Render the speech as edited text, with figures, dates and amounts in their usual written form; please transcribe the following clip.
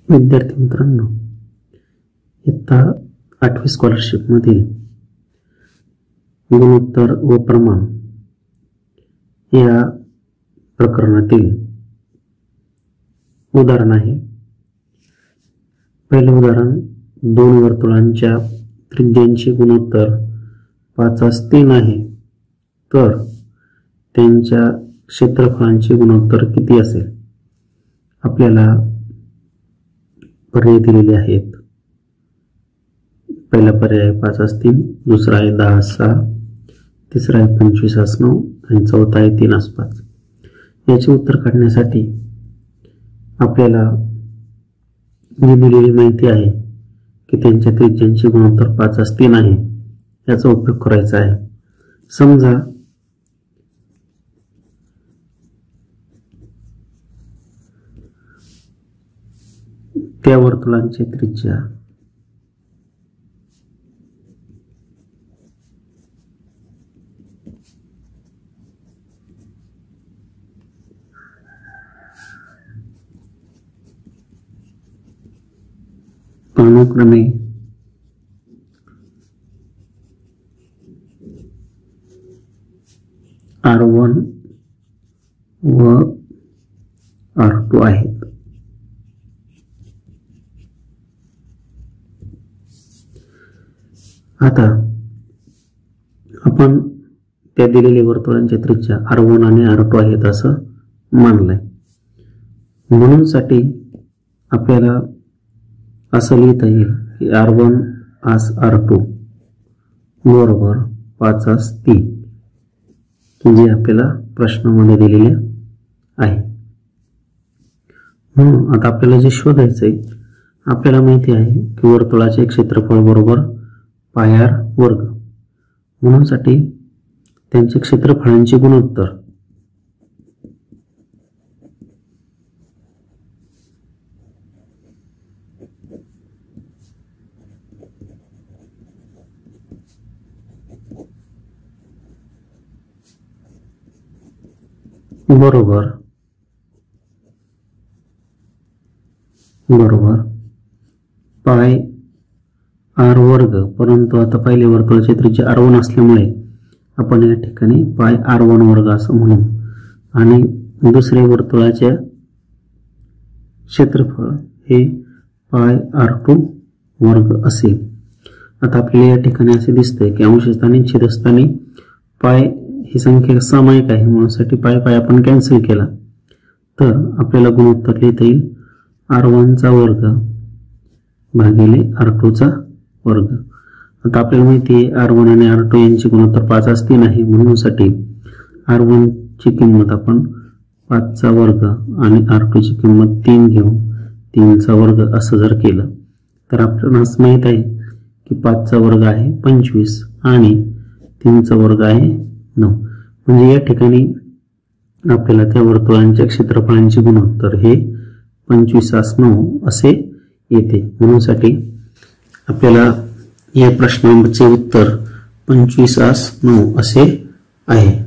विद्यार्थी मित्रांनो, इयत्ता 8वी स्कॉलरशिप मधील गुणोत्तर व प्रमाण या प्रकरणातील उदाहरण आहे। पहिले उदाहरण, दोन वर्तुळांच्या त्रिज्यांचे गुणोत्तर 5:3 आहे, तर त्यांच्या क्षेत्रफळांचे गुणोत्तर किती असेल? आपल्याला पर्याय दिलेले आहेत। पहिला पर्याय 5:3, दुसरा आहे 10:6, तिसरा आहे 25:9 आणि चौथा आहे 3:5। याचे उत्तर काढण्यासाठी आपल्याला जी दिलेली माहिती आहे की त्यांच्या त्रिज्यांचे गुणोत्तर 5:3 आहे, याचा उपयोग करायचा आहे। समजा त्या वर्तुळांची त्रिज्या अनुक्रमे R1 व R2 आहेत। आता आपण त्या दिलेल्या वर्तुळांच्या त्रिज्या R1 आणि R2 आहेत असं मानलंय, म्हणून साठी आपल्याला असं लिहिता येईल की R1 R2 बरोबर 5:3, जे आपल्याला प्रश्नामध्ये दिलेले आहे। म्हणून आता आपल्याला जे शोधायचंय, आपल्याला माहिती आहे की वर्तुळाचे क्षेत्रफळ बरोबर πr वर्ग, म्हणून साठी त्यांचे क्षेत्रफळांचे गुणोत्तर बरोबर πr वर्ग, परंतु आता पहिले वर्तुळाची त्रिज्या R1 असल्यामुळे आपण या ठिकाणी πr1 वर्ग असं म्हणू, आणि दुसऱ्या वर्तुळाचे क्षेत्रफळ हे πr2 वर्ग असेल। आता आपल्याला या ठिकाणी असे दिसतंय की अंशस्थानी छेदस्थानी पाय ही संख्या सामायिक आहे, म्हणून साठी पाय आपण कॅन्सल केला, तर आपल्याला गुणोत्तर लिहिता येईल R1 चा वर्ग भागिले R2 चा वर्ग। आता आपल्याला माहिती आहे R1 आणि R2 यांचे गुणोत्तर 5:3 आहे, म्हणून साठी R1 ची किंमत आपण 5 चा वर्ग आणि R2 ची किंमत 3 घेऊन 3 चा वर्ग असं जर केलं, तर आपल्याला माहित आहे की 5 चा वर्ग आहे 25 आणि 3 चा वर्ग आहे 9, म्हणजे या ठिकाणी आपल्याला त्या वर्तुळांच्या क्षेत्रफळांचे गुणोत्तर हे 25:9 असे येते। म्हणून साठी आपल्याला या प्रश्नाचे उत्तर 25:9 असे आहे।